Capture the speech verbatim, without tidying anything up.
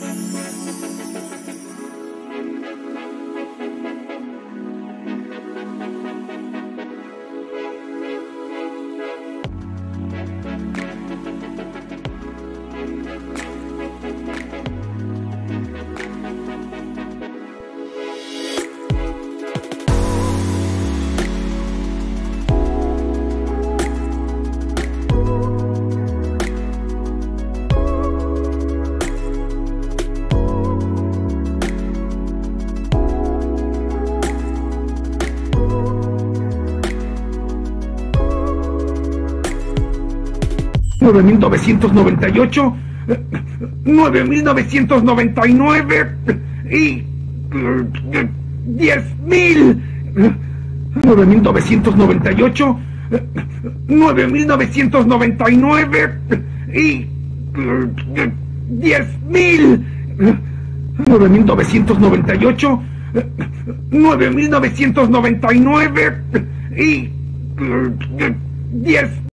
nueve mil novecientos noventa y ocho, nueve mil novecientos noventa y nueve y diez mil, nueve mil novecientos noventa y ocho, nueve mil novecientos noventa y nueve y diez mil, nueve mil novecientos noventa y ocho, nueve mil novecientos noventa y nueve y diez